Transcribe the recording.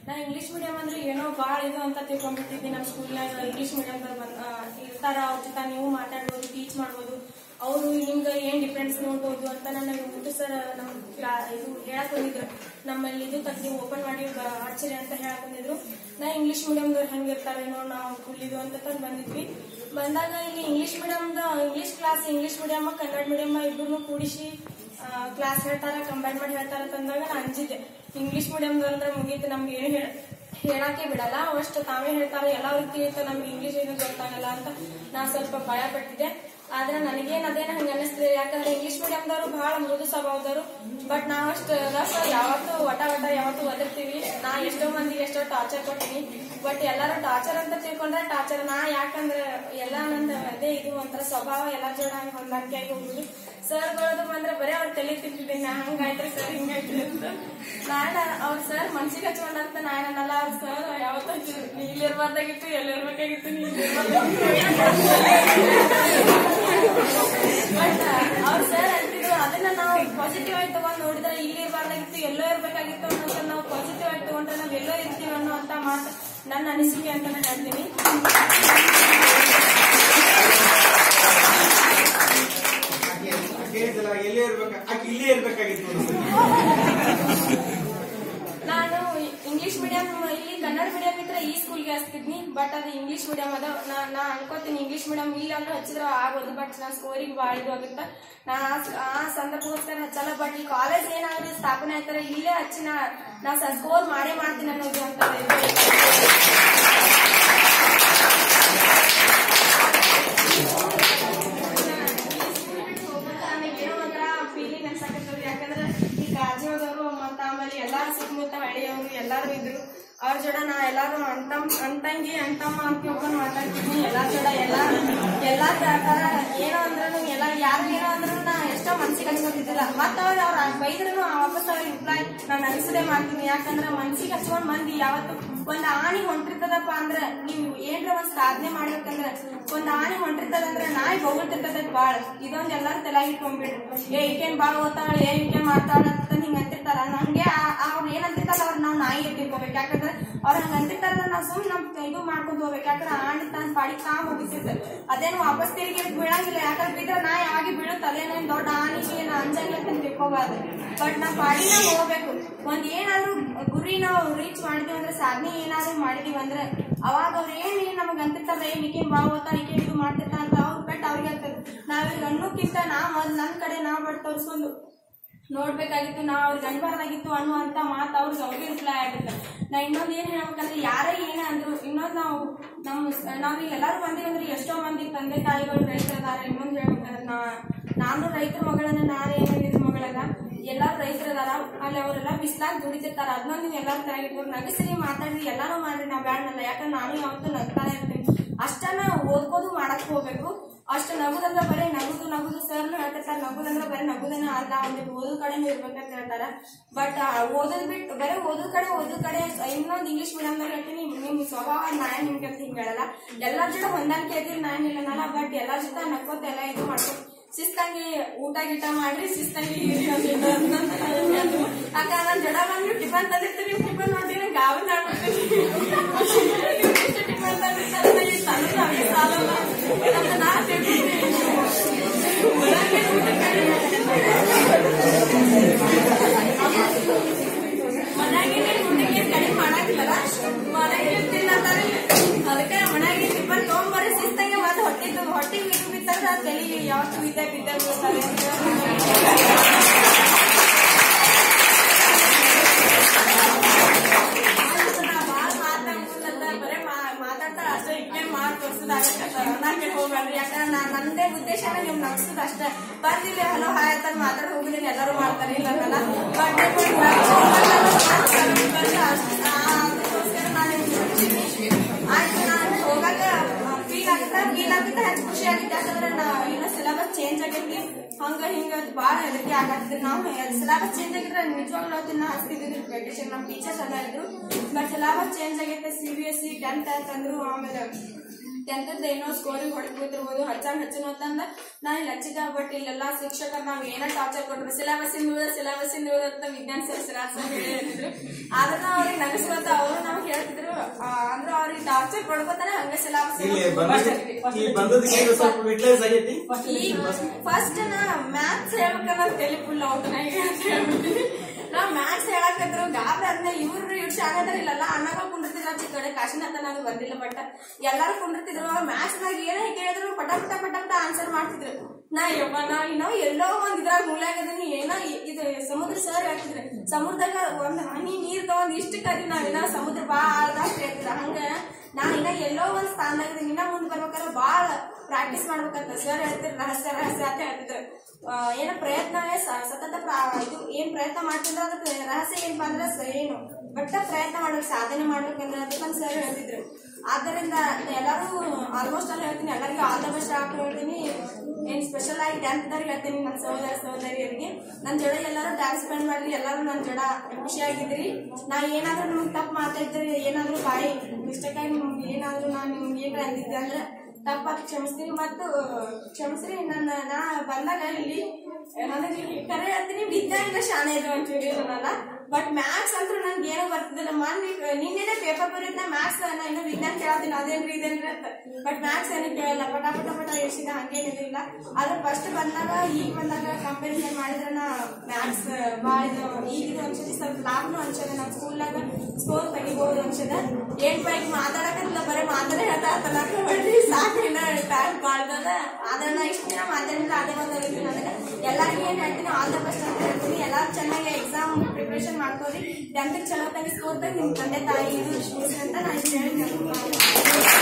ನಾ English medium ಅಂದ್ರೆ ಏನೋ ಬಾಳ ಇದು ಅಂತ ತಿಳ್ಕೊಂಡ್ಬಿಟ್ಟಿದ್ದೆ. ನಮ್ಮ ಸ್ಕೂಲ್ನಾಗ ಇಂಗ್ಲಿಷ್ ಮೀಡಿಯಂ ಇರ್ತಾರ, ಅವ್ರ ಜೊತೆ ನೀವು ಮಾತಾಡ್ಬೋದು, ಟೀಚ್ ಮಾಡ್ಬೋದು, ಅವರು ನಿಮ್ಗೆ ಏನ್ ಡಿಫ್ರೆನ್ಸ್ ನೋಡ್ಬೋದು ಅಂತ ನನಗೆ ಮುಂದೆ ಸರ್ ನಮ್ ಇದು ಹೇಳಕ್ ಬಂದಿದ್ರು. ನಮ್ಮಲ್ಲಿ ಇದು ತಗ್ಗಿ ಓಪನ್ ಮಾಡಿ ಆಶ್ಚರ್ಯ ಅಂತ ಹೇಳಕ್ ಬಂದಿದ್ರು. ನಾ ಇಂಗ್ಲಿಷ್ ಮೀಡಿಯಂದವ್ರು ಹೆಂಗಿರ್ತಾರೇನೋ ನಾವು ಕುಳ್ಳಿದು ಅಂತ ತಂದು ಬಂದಿದ್ವಿ. ಬಂದಾಗ ಇಲ್ಲಿ ಇಂಗ್ಲಿಷ್ ಮೀಡಿಯಂದ English class, English medium Kannada medium ಇಬ್ಬರನ್ನು ಕೂಡಿಸಿ ಕ್ಲಾಸ್ ಹೇಳ್ತಾರ, ಕಂಬೈನ್ ಮಾಡಿ ಹೇಳ್ತಾರ ತಂದಾಗ ನಾ ಅಂಜಿದ್ದೆ. ಇಂಗ್ಲಿಷ್ ಮೀಡಿಯಂದ್ರೆ ಮುಗೀತು, ನಮ್ಗೆ ಏನು ಹೇಳಕ್ಕೆ ಬಿಡಲ್ಲ, ಅವಷ್ಟು ತಾವೇ ಹೇಳ್ತಾರೆ, ಎಲ್ಲ ರೀತಿ ಇರ್ತದೆ, ನಮ್ಗೆ ಇಂಗ್ಲಿಷ್ ಏನು ಗೊತ್ತಾಗಲ್ಲ ಅಂತ ನಾ ಸ್ವಲ್ಪ ಭಯ ಪಟ್ಟಿದ್ದೆ. ಆದ್ರೆ ನನಗೇನ್ ಅದೇನ ಹಂಗ ಅನಿಸ್ತದೆ, ಯಾಕಂದ್ರೆ ಇಂಗ್ಲಿಷ್ ಮೀಡಿಯಂದವರು ಬಹಳ ಮೃದು ಸ್ವಭಾವದವರು. ಬಟ್ ನಾವಷ್ಟು ರಸ ಯಾವತ್ತು ವಟ ಯಾವತ್ತು ಒದರ್ತೀವಿ. ನಾ ಎಷ್ಟೋ ಮಂದಿಗೆ ಎಷ್ಟೋ ಟಾರ್ಚರ್ ಕೊಟ್ಟಿನಿ. ಬಟ್ ಎಲ್ಲಾರು ಟಾರ್ಚರ್ ಅಂತ ತಿಳ್ಕೊಂಡ್ರೆ ಟಾರ್ಚರ್ ನಾ, ಯಾಕಂದ್ರೆ ಎಲ್ಲಾ ನಂದು ಅದೇ ಇದು ಒಂಥರ ಸ್ವಭಾವ ಎಲ್ಲ ಜೋಡ ಹೊಂದಾಣಿಕೆ ಆಗಿ ಹೋಗುದು. ಸರ್ಗಳದು ಬಂದ್ರೆ ಬರೀ ಅವ್ರು ತಲೆ ತಿಂತಿದ್ದೀನಿ, ನಾ ಹಂಗಾಯ್ತ್ರಿ ಸರ್ ಹಿಂಗಾಯ್ತ್ರಿ ಅಂತ. ಅವ್ರ ಸರ್ ಮನ್ಸಿಗೆ ಹಚ್ಕೊಂಡಂತ ನಾನಲ್ಲ, ಅವ್ರ ಸರ್ ಯಾವತ್ತೂ ನೀ ಇಲ್ಲಿರ್ಬಾರ್ದಾಗಿತ್ತು, ಎಲ್ಲಿರ್ಬೇಕಾಗಿತ್ತು, ನೀ ಬಟ್ ಅವ್ರ ಸರ್ ಅಂತಿದ್ರು. ಅದನ್ನ ನಾವು ಪಾಸಿಟಿವ್ ಆಗಿ ತಗೊಂಡ್ ನೋಡಿದ್ರೆ ಇಲ್ಲಿ ಇರ್ಬಾರ್ದಾಗಿತ್ತು, ಎಲ್ಲೋ ಇರ್ಬೇಕಾಗಿತ್ತು ಅನ್ನೋದನ್ನ ನಾವು ಪಾಸಿಟಿವ್ ಆಗಿ ತಗೊಂಡ್ರೆ ನಾವ್ ಎಲ್ಲೋ ಇರ್ತೀವಿ ಅನ್ನೋ ಅಂತ ಮಾತು ನನ್ನ ಅನಿಸಿಕೆ ಅಂತ ನಾನು ಹೇಳ್ತೀನಿ. ನಾನು ಇಂಗ್ಲಿಷ್ ಮೀಡಿಯಂ ಇಲ್ಲಿ ಕನ್ನಡ ಮೀಡಿಯಂ ಇದ್ರೆ ಈ ಸ್ಕೂಲ್ಗೆ ಹಚ್ತಿದ್ನಿ. ಬಟ್ ಅದು ಇಂಗ್ಲಿಷ್ ಮೀಡಿಯಂ ಅದ. ನಾ ಅನ್ಕೋತೀನಿ ಇಂಗ್ಲಿಷ್ ಮೀಡಿಯಂ ಇಲ್ಲಿ ಅಂದ್ರೆ ಹಚ್ಚಿದ್ರೆ ಆಗೋದು, ಬಟ್ ನಾ ಸ್ಕೋರಿಗೆ ಭಾಳ ಇದು ಆಗುತ್ತೆ. ನಾ ಆ ಸಂದರ್ಭಕ್ಕೋಸ್ಕರ ಹಚ್ಚಲ್ಲ. ಬಟ್ ಈ ಕಾಲೇಜ್ ಏನಾದ್ರು ಸ್ಥಾಪನೆ ಆಯ್ತಾರೆ ಇಲ್ಲೇ ಹಚ್ಚಿ ನಾ ಸ್ಕೋರ್ ಮಾಡೇ ಮಾಡ್ತೀನಿ ಅನ್ನೋದು ಅಂತ ಏನೋ ಒಂಥರ ಫೀಲಿಂಗ್ ಅನ್ಸಕತ್ತದ. ಯಾಕಂದ್ರೆ ಈ ಕಾಜೋದವರು ಮತ್ತ ಆಮೇಲೆ ಎಲ್ಲಾರು ಸುತ್ತಮುತ್ತ ಹಳ್ಳಿಯವರು ಎಲ್ಲಾರು ಇದ್ರು. ಅವ್ರ ಜೋಡ ನಾ ಎಲ್ಲಾರು ಅಂತಂಗಿ ಅಂತಮ್ಮ ಅಂತ ತಿಳ್ಕೊಂಡು ಮಾತಾಡ್ತೀನಿ. ಎಲ್ಲಾರ ಜೋಡ ಎಲ್ಲಾ ತರ ಏನೋ ಅಂದ್ರೂ ಎಲ್ಲ ಯಾರು ಏನೋ ಅಂದ್ರೂ ನಾ ಎಷ್ಟೋ ಮನ್ಸಿಗೆ ಹಚ್ಕೊತಿದ್ದಿಲ್ಲ. ಮತ್ತ ಅವ್ರು ಬೈದ್ರು ವಾಪಸ್ ಅವ್ರಿಗೆ ರಿಪ್ಲೈ ನಾನು ಅನಿಸದೆ ಮಾಡ್ತೀನಿ. ಯಾಕಂದ್ರೆ ಮನ್ಸಿಗೆ ಹಚ್ಕೊಂಡ್ ಮಂದಿ ಯಾವತ್ತು ಒಂದ್ ಆಣಿ ಹೊಂಟಿರ್ತದಪ್ಪ ಅಂದ್ರ, ನೀವು ಏನ್ರ ಒಂದ್ ಸಾಧನೆ ಮಾಡ್ಬೇಕಂದ್ರ ಒಂದ್ ಆಣಿ ಹೊಂಟಿರ್ತದಂದ್ರ ನಾಯಿ ಬೊಗಳ್ತಿರ್ತದ ಬಾಳ. ಇದೊಂದ್ ಎಲ್ಲಾರು ತಲೆಯಾಗಿ ಇಟ್ಕೊಂಡ್ಬಿಡ್ರಿ. ಈಕೇನ್ ಬಾಳ ಓದ್ತಾಳ, ಈಕೇನ್ ಮಾಡ್ತಾಳ ಅಂತ ಹಿಂಗ ಅಂತಿರ್ತಾರ. ನಮ್ಗೆ ಅವ್ರು ಏನ್ ಅಂತಿರ್ತಾರ ಅವ್ರ ನಾವ್ ನಾಯಿ ತಿಳ್ಕೊಬೇಕು. ಯಾಕಂದ್ರೆ ಅವ್ರ ಹಂಗ ಅಂತಿರ್ತಾರ ನಾವ್ ಸುಮ್ ನಮ್ ಇದು ಮಾಡ್ಕೊಂಡ್ ಹೋಗ್ಬೇಕು. ಯಾಕಂದ್ರೆ ಆಣಿ ತಾನ್ ಪಾಡಿಗೆ ತಾ ಹೋಗಿಸಿರ್ತಾರೆ, ಅದೇನು ವಾಪಸ್ ತಿರುಗಿ ಬೀಳಂಗಿಲ್ಲ. ಯಾಕಂದ್ರೆ ಬಿದ್ರೆ ನಾಯಿ ಆಗಿ ಬೀಳುತ್ತೆ, ಅದೇನೇನ್ ದೊಡ್ಡ ಆಣಿಗೆ ಏನ್ ಅಂಜಂಗಿಲ್ಲ ಅಂತ ತಿಳ್ಕೋಬಾರ್ದು. ಬಟ್ ನಾವ್ ಪಾಡಿನ ಹೋಗ್ಬೇಕು. ಒಂದ್ ಏನಾದ್ರು ಗುರಿ ನಾವು ರೀಚ್ ಮಾಡಿದೀವಿ ಅಂದ್ರೆ, ಸಾಧನೆ ಏನಾದ್ರು ಮಾಡಿದೀವಿ ಅಂದ್ರೆ, ಅವಾಗ ಅವ್ರ ಏನ್ ನಮಗ್ ಅಂತಿರ್ತಾರ, ಈಕೇನ್ ಬಾ ಓದ್ತಾ, ಈಕೇನ್ ಇದು ಮಾಡ್ತಿರ್ತಾರ ಅಂತ ಅವ್ರ ಪೆಟ್ಟು ಅವ್ರಿಗೆ ಆಗ್ತದೆ. ನಾವೀಗ ಅನ್ನೋಕ್ಕಿಂತ ನಾವ್ ನನ್ ಕಡೆ ನಾವ್ ಬಟ್ ತೋರ್ಸ್ಕೊಂಡು ನೋಡ್ಬೇಕಾಗಿತ್ತು, ನಾವ್ ಅವ್ರಿಗೆ ಅನ್ಬಾರ್ದಾಗಿತ್ತು ಅನ್ನುವಂತ ಮಾತು ಅವ್ರಿಗೆ ರಿಪ್ಲೈ ಆಗುತ್ತೆ. ನಾ ಇನ್ನೊಂದ್ ಏನ್ ಹೇಳ್ಬೇಕಂದ್ರೆ, ಯಾರೇ ಏನೇ ಅಂದ್ರು ಇನ್ನೊಂದ್ ನಾವ್ ಎಲ್ಲಾರು ಬಂದಿವಿ ಅಂದ್ರೆ ಎಷ್ಟೋ ಮಂದಿ ತಂದೆ ತಾಯಿಗಳು ರೈತರದಾರ. ಇನ್ನೊಂದ್ ಹೇಳ್ಬೇಕಂದ್ರೆ ನಾನು ರೈತರ ಮಗಳನ್ನ, ನಾನೇ ಏನಿದ್ರ ಮಗಳನ್ನ, ಎಲ್ಲಾರು ರೈತರದಾರ. ಅಲ್ಲಿ ಅವರೆಲ್ಲ ಬಿಸ್ಲಾಗ್ ದುಡಿತಿರ್ತಾರ. ಅದನ್ನೊಂದು ನೀವು ಎಲ್ಲಾರು ತಯಾಗಿರ್ಬೋದು. ನಗಸರಿ ಮಾತಾಡ್ರಿ, ಎಲ್ಲಾನು ಮಾಡ್ರಿ, ನಾ ಬ್ಯಾಡನಲ್ಲ. ಯಾಕಂದ್ರೆ ನಾನು ಯಾವತ್ತೂ ನಗ್ತಾನೆ ಇರ್ತೀನಿ. ಅಷ್ಟನ್ನ ಓದ್ಕೋದು ಮಾಡಕ್ ಹೋಗ್ಬೇಕು. ಅಷ್ಟು ನಗುದಂದ್ರೆ ಬರೀ ನಗುದು ಸರ್ನು ಹೇಳ್ತಿರ್ತಾರೆ, ನಗುದಂದ್ರೆ ಬರೀ ನಗುದನ್ನ ಅಲ್ಲ, ಒಂದಿಟ್ಟು ಓದೋ ಕಡೆನೂ ಇರ್ಬೇಕಂತ ಹೇಳ್ತಾರ. ಬಟ್ ಓದೋದ್ ಬಿಟ್ಟು ಬರೀ ಓದೋ ಕಡೆ ಇನ್ನೊಂದು ಇಂಗ್ಲಿಷ್ ಮೀಡಿಯಂದಾಗ ಹೇಳ್ತೀನಿ, ನಿಮ್ ಸ್ವಭಾವ ನಾಯ ನಿಮ್ಗೆ ಅಂತ ಹಿಂಗ್ ಹೇಳಲ್ಲ. ಎಲ್ಲರ ಜೊತೆ ಹೊಂದಾಣಿಕೆ ಇದ್ರಿ ನಾನ್ ಇಲ್ಲನಲ್ಲ. ಬಟ್ ಎಲ್ಲರ ಜೊತೆ ನಕ್ಕೋತ ಎಲ್ಲ ಇದು ಮಾಡ್ಕೊ ಶಿಸ್ತಂಗಿ ಊಟ ಗೀಟ ಮಾಡ್ರಿ, ಶಿಸ್ತಂಗಿ ಅಕ್ಕ ನಾನ್ ಜಡ ಬಂದ್ಬಿಟ್ಟು ಟಿಫನ್ ತಂದಿರ್ತೀವಿ. ಟಿಫನ್ ನೋಡ್ತೀನಿ ಗಾವನ್ ಆಡ್ಬಿಡ್ತೀನಿ. ಟಿಫನ್ ತಂದಿರ್ತಾರೆ ಸಾಲಲ್ಲ ಅಂತ ನಾ ತಿಳ್ತೀನಿ. ಮನ್ಯಾಗಿನ ಊಟಕ್ಕೆ ಕಡಿಮೆ ಮಾಡಾಕಿಲ್ಲ, ಮನೆಗೆ ತಿನ್ನತ್ತಾರೆ. ಅದಕ್ಕೆ ಮನ್ಯಾಗಿ ಟಿಫನ್ ತಗೊಂಬರ್ರಿ ಶಿಸ್ತಂಗೆ. ಮತ್ತೆ ಹೊಟ್ಟಿಗೆ ಇದು ಬಿತ್ತಾರ ತಲೆಗೆ ಯಾವತ್ತು ಬಿದ್ದ ಬೀಳ್ತಾರೆ ಅಂತ ಮಾತಾಡ್ತಾರ ಅಷ್ಟೇ. ಇಟ್ನೇ ಮಾಡ್ ತೋರ್ಸೋದಾಗತ್ತೆ ಹೋಗ್ರಿ. ಯಾಕಂದ್ರೆ ನಂದೇ ಉದ್ದೇಶ ನಿಮ್ ನಗ್ಸೋದ್ ಅಷ್ಟೇ. ಬರ್ದಿಲ್ಲ ಹಲೋ ಹಾಯ್ ಅಂತ ಮಾತಾಡ್ ಹೋಗುದಿಲ್ಲ, ಎಲ್ಲರೂ ಮಾಡ್ತಾರೆ ಇಲ್ಲ ಅನ್ನಲ್ಲ. ಬಟ್ ಅದಕ್ಕೋಸ್ಕರ ನಾನು ಆಯ್ತು. ನಾನು ಹೋಗಾಕ ಫೀಲ್ ಆಗುತ್ತೆ ಹೆಚ್ಚು ಖುಷಿ ಆಗುತ್ತೆ. ಯಾಕಂದ್ರೆ ಇನ್ನೂ ಸಿಲೆಬಸ್ ಚೇಂಜ್ ಆಗೈತಿ, ಹಂಗ ಹಿಂಗ ಬಾಳ ಹೆದರಿಕೆ ಆಗತ್ತಿದ್ರಿ. ನಾವು ಸಿಲೆಬಸ್ ಚೇಂಜ್ ಆಗಿದ್ರೆ ನಿಜವಾಗ್ಲೂ ಅದನ್ನ ಹಚ್ತಿದ್ವಿ ವೆಕೇಶನ್. ನಮ್ ಟೀಚರ್ಸ್ ಎಲ್ಲ ಇದ್ರು. ಬಟ್ ಸಿಲೆಬಸ್ ಚೇಂಜ್ ಆಗೈತೆ. CBSE 10th ಅಂತಂದ್ರು. ಆಮೇಲೆ 10th ಏನೋ ಸ್ಕೋರಿಗೆ ಹೊಡೆದ್ಬಿಟ್ಟಿರ್ಬೋದು, ಹಚ್ಚನ ಅಂತಂದ ನಾನು ಇಲ್ಲಿ ಹಚ್ಚಿದ್ದೆ. ಬಟ್ ಇಲ್ಲೆಲ್ಲಾ ಶಿಕ್ಷಕರು ನಾವ್ ಏನೋ ಟಾರ್ಚರ್ ಕೊಟ್ರು, ಸಿಲೆಬಸ್ ಇಂದ ಅಂತ ವಿಜ್ಞಾನ ಸರ್ ಹೇಳಿದ್ರು. ಆದ್ರೆ ಅವ್ರಿಗೆ ನಗಸ್ಕೊಂತ ಅವರು ಟಾರ್ಚರ್ ಕೊಡ್ಕೋತಾನೆ ಹಂಗ ಸಿಲಾಬಸ್ ಫಸ್ಟ್ ನಾ ಮ್ಯಾಥ್ಸ್ ಹೇಳ್ಬೇಕನ್ನ ತಲೆ ಫುಲ್ ಔಟ್ ನಾವ್ ಮ್ಯಾಥ್ಸ್ ಹೇಳಕದ್ರು ಗಾಬ್ರಿ ಆದ್ಮೇಲೆ ಇವ್ರು ಶಾಣದ್ರ ಇಲ್ಲಲ್ಲ ಅಣ್ಣಗ ಕುಂಡಿರ್ತಿದ್ರ ಚಿಕ್ಕಡೆ ಕಾಶಿನಾಥ ನಾನು ಬಂದಿಲ್ಲ ಬಟ್ ಎಲ್ಲಾರು ಕುಂಡಿರ್ತಿದ್ರು ಮ್ಯಾಥ್ಸ್ ನಾಗ ಏನೇ ಕೇಳಿದ್ರು ಪಟ ಪಟ ಪಟ ಪಟ ಆನ್ಸರ್ ಮಾಡ್ತಿದ್ರು ನಾ ಇನ್ನೋ ಎಲ್ಲೋ ಒಂದ್ ಇದ್ರಾಗ ಮೂಲ್ಯಾಗದೀನಿ ಏನೋ ಇದು ಸಮುದ್ರ ಸರ್ ಹೇಳ್ತಿದ್ರು ಸಮುದ್ರದಾಗ ಒಂದ್ ಹನಿ ನೀರ್ ತಗೊಂಡ್ ಇಷ್ಟ ಕರಿ ನಾವಿನ್ನ ಸಮುದ್ರ ಬಾಳ ಹೇಳ್ತಿದ್ರ ಹಂಗ ನಾ ಇನ್ನ ಎಲ್ಲೋ ಒಂದ್ ಸ್ಥಾನದಾಗ ಇನ್ನ ಮುಂದ್ ಬರ್ಬೇಕಾದ್ರೆ ಬಾಳ ಪ್ರಾಕ್ಟೀಸ್ ಮಾಡ್ಬೇಕಂತ ಸರ್ ಹೇಳ್ತಿದ್ರು ರಹಸ್ಯ ರಹಸ್ಯ ಅಂತ ಹೇಳ್ತಿದ್ರು ಏನ ಪ್ರಯತ್ನವೇ ಸತತ ಇದು ಏನ್ ಪ್ರಯತ್ನ ಮಾಡ್ತಿದ್ರೆ ಅದಕ್ಕೆ ರಹಸ್ಯ ಏನಪ್ಪಾ ಅಂದ್ರೆ ಏನು ಬಟ್ ಪ್ರಯತ್ನ ಮಾಡ್ಬೇಕು ಸಾಧನೆ ಮಾಡ್ಬೇಕಂದ್ರೆ ಅದಕ್ಕಂತ ಸರ್ ಹೇಳ್ತಿದ್ರು ಆದ್ದರಿಂದ ಎಲ್ಲಾರು ಆಲ್ಮೋಸ್ಟ್ ಅಲ್ಲಿ ಹೇಳ್ತೀನಿ ಎಲ್ಲರಿಗೂ ಆಲ್ ದ ಬೆಸ್ಟ್ ಆಗಿ ಹೇಳ್ತೀನಿ ಏನ್ ಸ್ಪೆಷಲ್ ಆಗಿ ಡ್ಯಾನ್ಸ್ ಹೇಳ್ತೀನಿ ನನ್ನ ಸಹೋದರ ಸಹೋದರಿಯರಿಗೆ ನನ್ನ ಜೋಡ ಎಲ್ಲರೂ ಟೈಮ್ ಸ್ಪೆಂಡ್ ಮಾಡ್ಲಿ ಎಲ್ಲರೂ ನನ್ನ ಜೋಡ ಖುಷಿಯಾಗಿದ್ರಿ ನಾ ಏನಾದ್ರೂ ನಿಮ್ಗೆ ತಪ್ಪು ಮಾತಾಡಿದ್ರಿ ಏನಾದ್ರೂ ಬಾಯಿ ಮಿಸ್ಟೇಕ್ ಆಗಿ ನಿಮ್ಗೆ ಏನಾದ್ರೂ ನಾನು ನಿಮ್ಗೆ ಏನಾರ ಅಂದಿದ್ದೆ ಅಂದ್ರೆ ತಪ್ಪಾಗಿ ಕ್ಷಮಿಸ್ತೀನಿ ಮತ್ತು ಕ್ಷಮಿಸ್ರಿ ನಾ ಬಂದಾಗ ಇಲ್ಲಿ ನನಗೆ ಕರೆ ಹೇಳ್ತೀನಿ ವಿಜ್ಞಾನಿಕ ಶಾಣೆ ಇದು ಅಂತೇಳಿ ಅನ್ನಲ್ಲ ಬಟ್ ಮ್ಯಾಥ್ಸ್ ಅಂತೂ ನನ್ಗೆ ಏನೋ ಬರ್ತಿದ್ದಿಲ್ಲ ನಿನ್ನೆ ಪೇಪರ್ ಬರೀತಾ ಮ್ಯಾಥ್ಸ್ ನಾ ಇನ್ನೂ ವಿಜ್ಞಾನ ಕೇಳತ್ತೀನಿ ಅದೇನ್ರಿ ಇದೇನ್ರಿ ಅಂತ ಬಟ್ ಮ್ಯಾಥ್ಸ್ ಏನಕ್ಕೆ ಕೇಳಲ್ಲ ಪಟ ಪಟ ಪಟ ಎಷ್ಟಿದ ಹಂಗೇನಿದಿಲ್ಲ ಆದ್ರೆ ಫಸ್ಟ್ ಬಂದಾಗ ಈಗ ಬಂದಾಗ ಕಂಪೇರಿಸನ್ ಮಾಡಿದ್ರೆ ನಾ ಮ್ಯಾಥ್ಸ್ ಭಾಳ ಇದು ಈಗಿದು ಅನ್ಸತಿ ಸ್ವಲ್ಪ ಲಾಭನು ಅನ್ಸದೆ ನಮ್ಮ ಸ್ಕೂಲ್ನಾಗ ಸ್ಕೋರ್ ತೆಗಿಬಹುದು ಅನ್ಸದ ಏನ್ ಬೈಕ್ ಮಾತಾಡಕಲ್ಲ ಬರೀ ಮಾತಾಡೇ ಹೇಳ್ತಾ ಬಿಡ್ರಿ ಸಾಕು ಇನ್ನ ಟೈಮ್ ಬಾಳ್ದದ ಆದ್ರೆ ನಾ ಇಷ್ಟು ದಿನ ಮಾತಾಡಿದ್ರೆ ಅದೇ ಬಂದಾಗಿತ್ತು ನನಗೆ ಎಲ್ಲರಿಗೂ ಏನ್ ಹೇಳ್ತೀನಿ ಆಲ್ ದ ಬೆಸ್ಟ್ ಅಂತ ಹೇಳ್ತೀನಿ ಎಲ್ಲಾರು ಚೆನ್ನಾಗಿ ಎಕ್ಸಾಮ್ ಪ್ರಿಪರೇಷನ್ ಮಾಡ್ಕೋರಿ 10th ಚಲೋ ತಂಗಿ ಸ್ಕೋರ್ ತಂಗಿ ನಿಮ್ ತಂದೆ ತಾಯಿ ಇದು ಅಂತ ನಾ ಹೇಳಿ